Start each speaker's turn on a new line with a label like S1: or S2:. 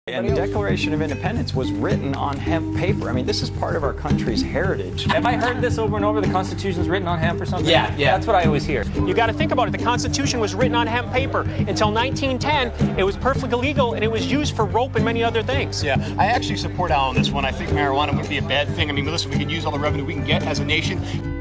S1: And the Declaration of Independence was written on hemp paper. I mean, this is part of our country's heritage.
S2: Have I heard this over and over? The Constitution's written on hemp or something?
S3: Yeah.
S2: That's what I always hear.
S4: You got to think about it. The Constitution was written on hemp paper. Until 1910, it was perfectly legal, and it was used for rope and many other things.
S5: Yeah, I actually support Al on this one. I think marijuana would be a bad thing. I mean, listen, we can use all the revenue we can get as a nation.